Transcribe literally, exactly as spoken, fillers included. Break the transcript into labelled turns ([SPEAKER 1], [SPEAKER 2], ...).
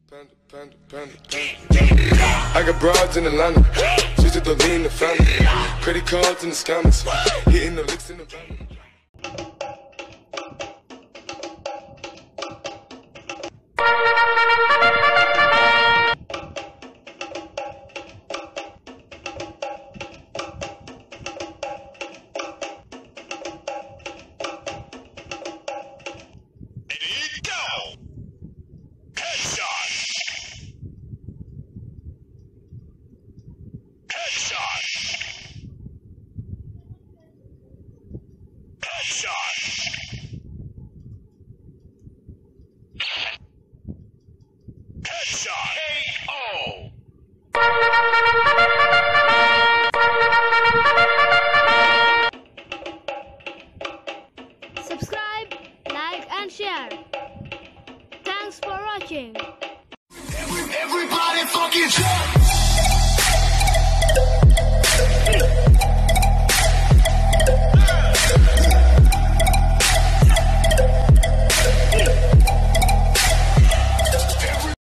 [SPEAKER 1] Panda, panda, panda, panda. I got broads in Atlanta, she's just the lean in the family. Credit cards in the scammers, hitting the licks in the van.
[SPEAKER 2] Subscribe, like and share. Thanks for watching.
[SPEAKER 3] Everybody fucking jump!